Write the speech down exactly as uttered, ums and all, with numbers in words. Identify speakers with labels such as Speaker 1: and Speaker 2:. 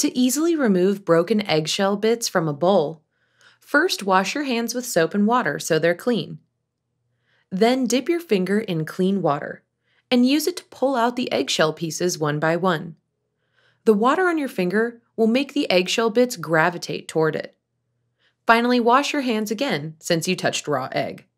Speaker 1: To easily remove broken eggshell bits from a bowl, first wash your hands with soap and water so they're clean. Then dip your finger in clean water and use it to pull out the eggshell pieces one by one. The water on your finger will make the eggshell bits gravitate toward it. Finally, wash your hands again since you touched raw egg.